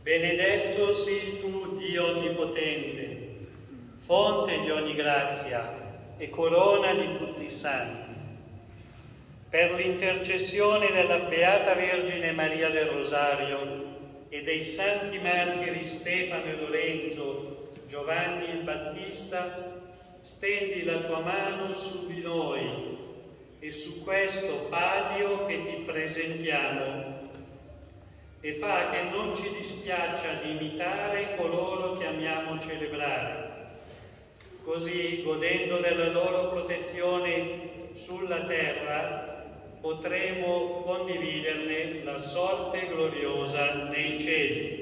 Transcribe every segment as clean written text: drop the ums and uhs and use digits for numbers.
Benedetto sii tu, Dio Onnipotente, fonte di ogni grazia e corona di tutti i santi. Per l'intercessione della Beata Vergine Maria del Rosario e dei santi martiri Stefano e Lorenzo, Giovanni il Battista, stendi la tua mano su di noi e su questo palio che ti presentiamo, e fa che non ci dispiaccia di imitare coloro che amiamo celebrare. Così, godendo della loro protezione sulla terra, potremo condividerne la sorte gloriosa nei cieli.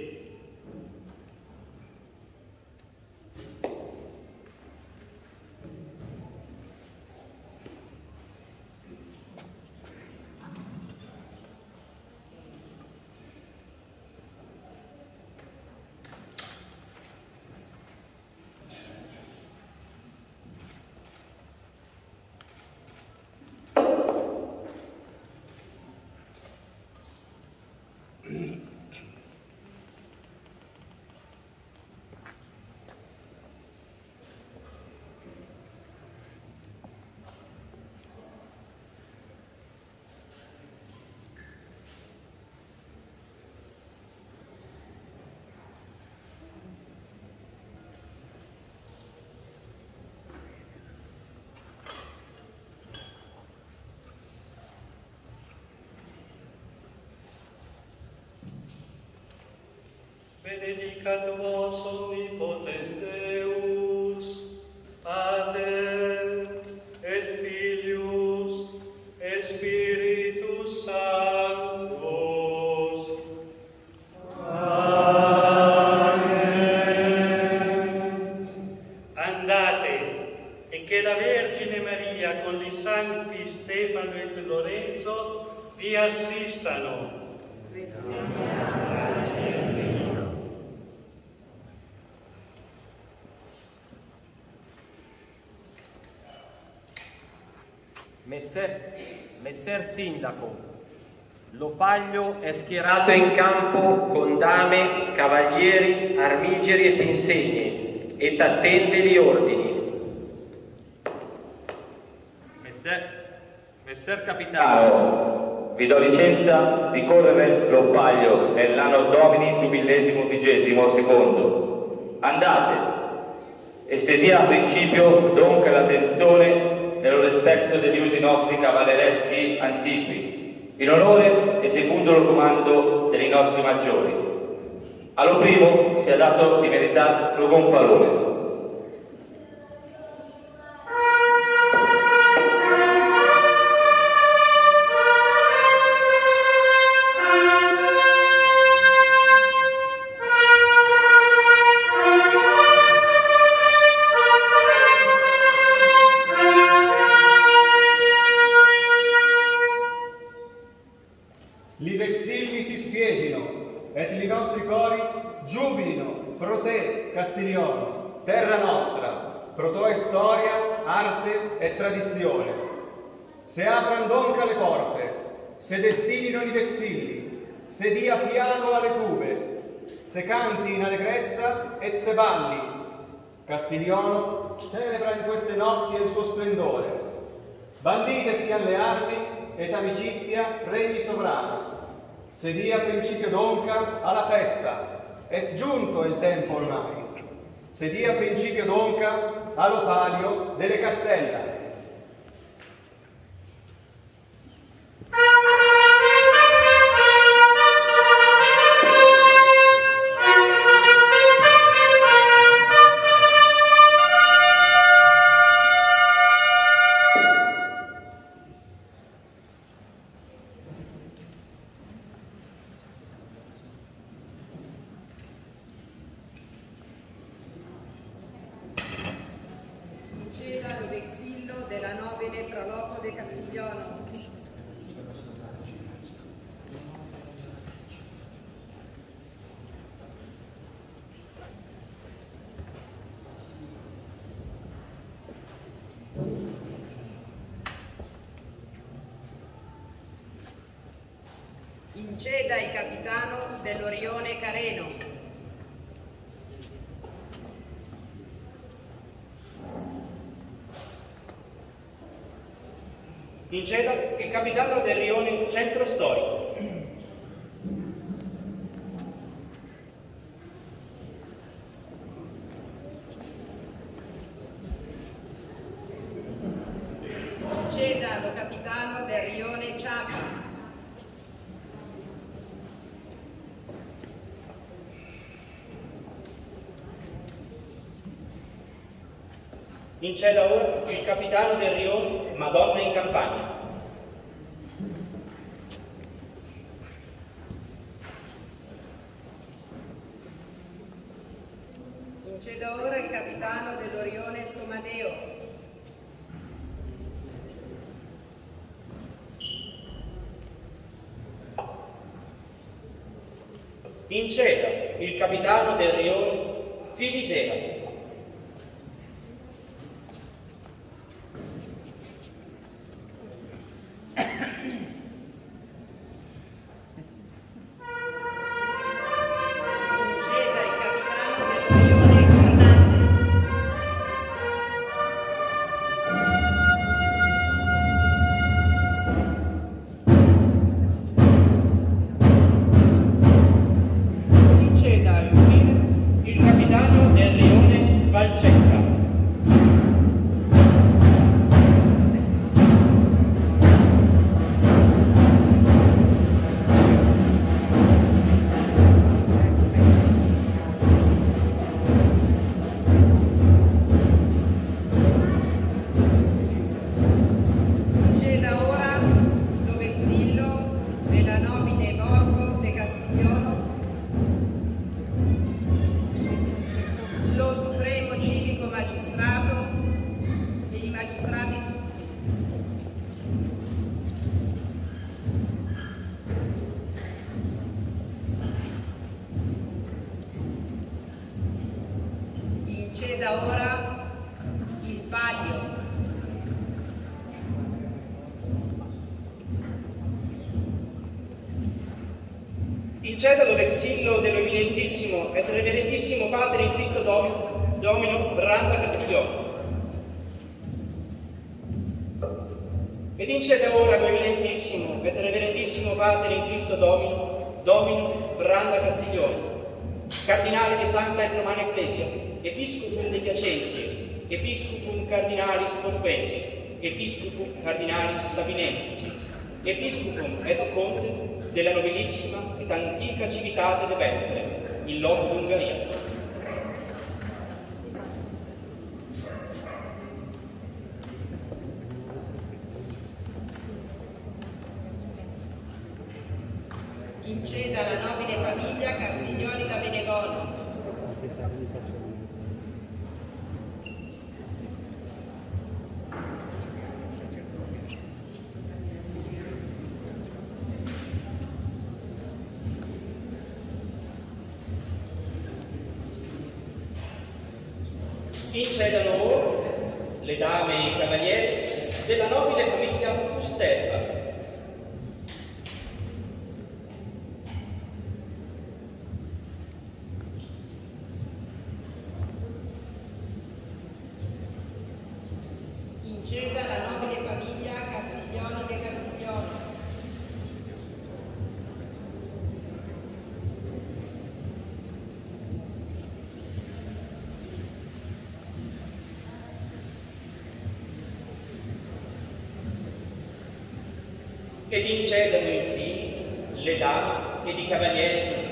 Benedicat vos omnipotens Deus, Pater et Filius et Spiritus Sanctus. Amen. Andate, e che la Vergine Maria con i santi Stefano e Lorenzo vi assistano. Messer Sindaco, l'Opaglio è schierato in campo con dame, cavalieri, armigeri e insegne, e t'attende gli ordini. Messer Capitano, vi do licenza di correre l'Opaglio nell'anno Domini XXI. Andate, e se dia a principio donca l'attenzione nello rispetto degli usi nostri cavallereschi antichi, in onore e secondo lo comando dei nostri maggiori. Allo primo sia dato di meritare lo gonfalone. Castiglione, terra nostra, pro tua storia, arte e tradizione. Se apran donca le porte, se destinino i vexilli, se dia fiato alle tube, se canti in allegrezza et se balli. Castiglione celebra in queste notti il suo splendore. Bandite sian le arti et amicizia regni sovrana. Se dia principio donca alla festa, è giunto il tempo ormai. Se dia principio donca all'Opalio delle Castella. Inceda il capitano dell'Orione Careno. Inceda il capitano del rione Centro Storico. Inceda lo capitano del rione Ciapa. Inceda ora il capitano del rione Madonna in Campagna. Inceda ora il capitano dell'Orione Somadeo. Inceda il capitano del rione Filisea. Inceda ora il Palio. Inceda lo vexillo dello eminentissimo et reverendissimo Padre in Cristo Domino Branda Castiglione. Ed inceda ora lo eminentissimo et reverendissimo Padre in Cristo Domino Branda Castiglione, Cardinale di Sancta et Romana Ecclesia, Episcopum de Piacenzie, Episcopum Cardinalis Portuensis, Episcopum Cardinalis Sabinensis, Episcopum et Conte della nobilissima ed antica civitate de Beztre, in loco d'Ungheria. Inceda la nobile famiglia Castiglioni da Benegono. Incedano ora le dame e i cavalieri della nobile famiglia Pusterba. Inceda la nobile famiglia Castiglioni de Castiglione. Ed incedano infine le dame ed i cavalieri tutti.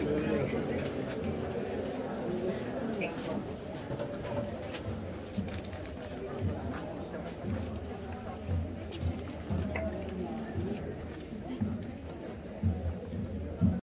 Ciao.